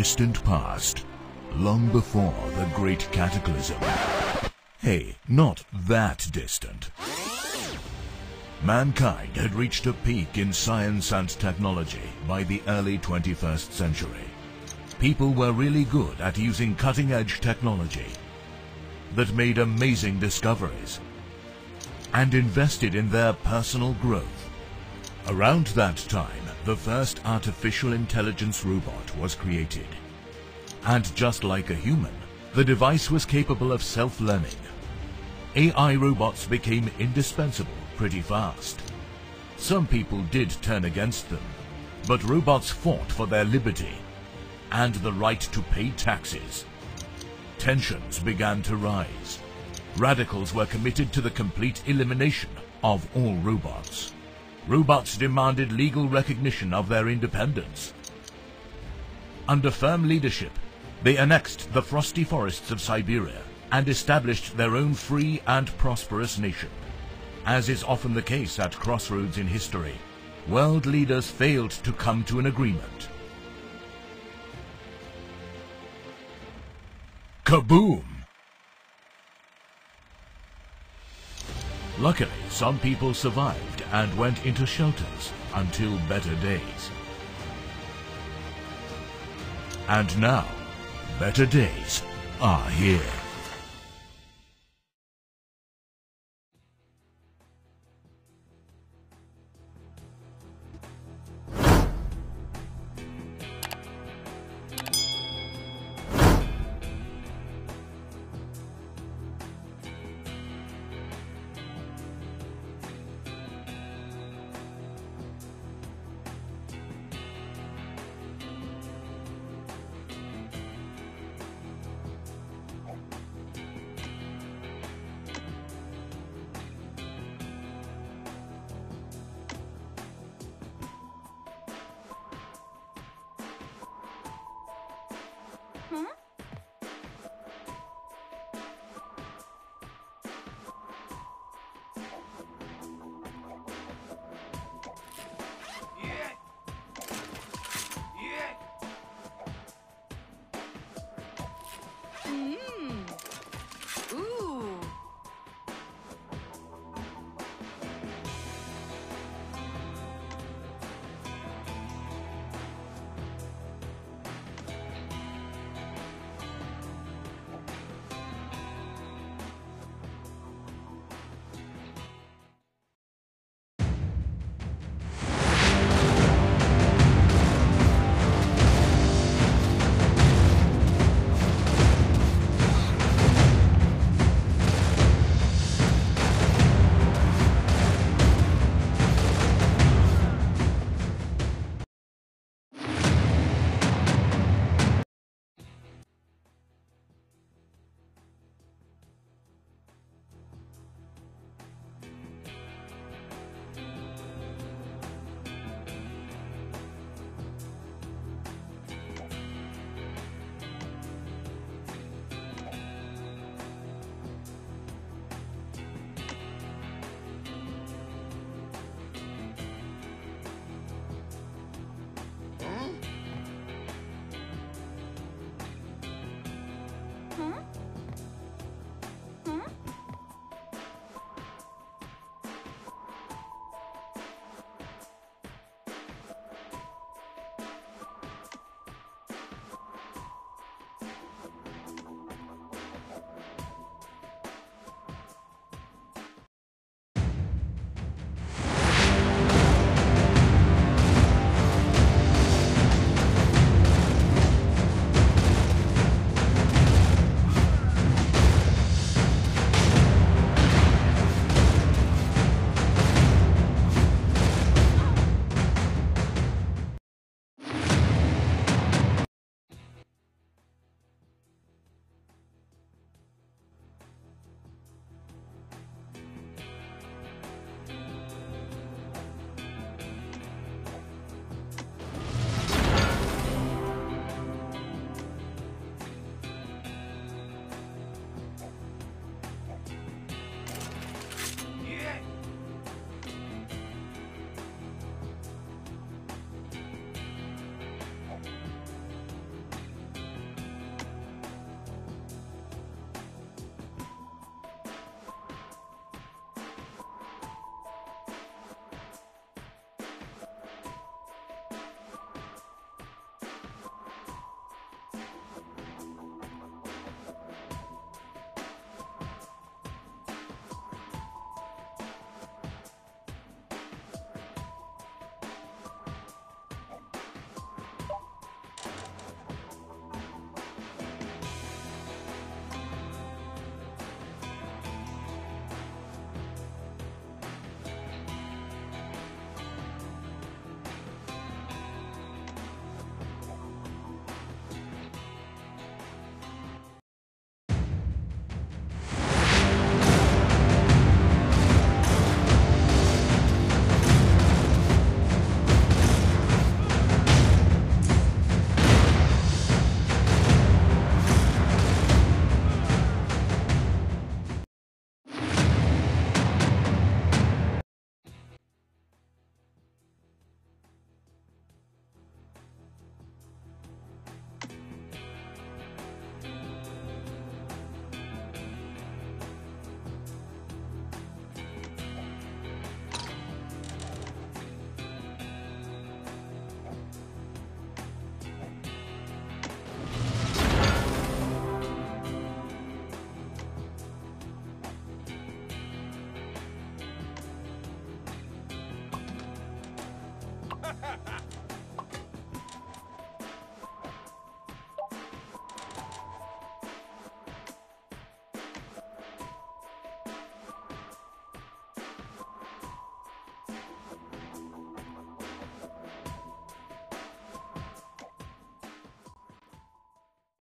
distant past, long before the Great Cataclysm. Hey, not that distant. Mankind had reached a peak in science and technology by the early 21st century. People were really good at using cutting-edge technology that made amazing discoveries and invested in their personal growth. Around that time, the first artificial intelligence robot was created. And just like a human, the device was capable of self-learning. AI robots became indispensable pretty fast. Some people did turn against them, but robots fought for their liberty and the right to pay taxes. Tensions began to rise. Radicals were committed to the complete elimination of all robots. Robots demanded legal recognition of their independence. Under firm leadership, they annexed the frosty forests of Siberia and established their own free and prosperous nation. As is often the case at crossroads in history, world leaders failed to come to an agreement. Kaboom! Luckily, some people survived and went into shelters until better days. And now, better days are here.